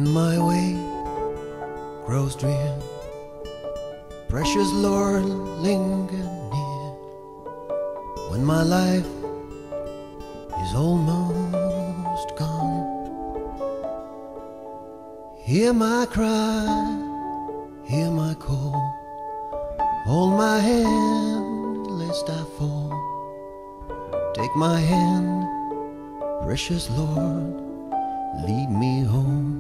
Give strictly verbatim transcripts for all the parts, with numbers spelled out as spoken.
When my way grows drear, precious Lord, linger near. When my life is almost gone, hear my cry, hear my call. Hold my hand lest I fall. Take my hand, precious Lord, lead me home.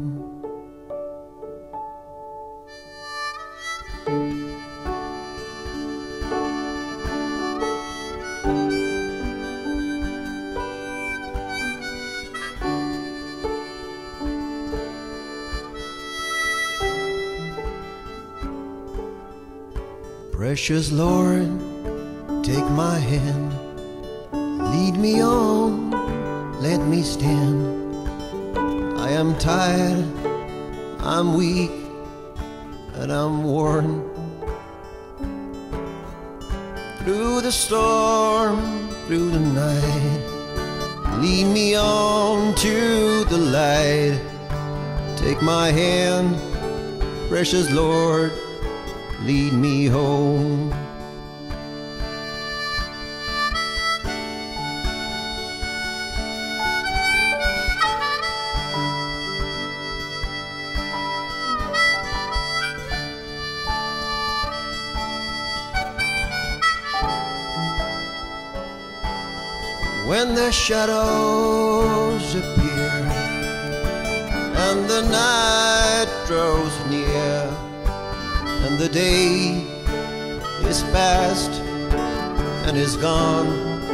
Precious Lord, take my hand, lead me on, let me stand. I am tired, I'm weak, and I'm worn. Through the storm, through the night, lead me on to the light. Take my hand, precious Lord, lead me home. When the shadows appear and the night draws near, and the day is past and is gone,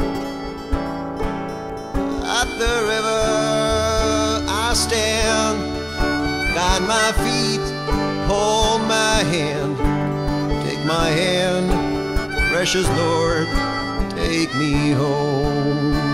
at the river I stand, guide my feet, hold my hand. Take my hand, precious Lord, take me home.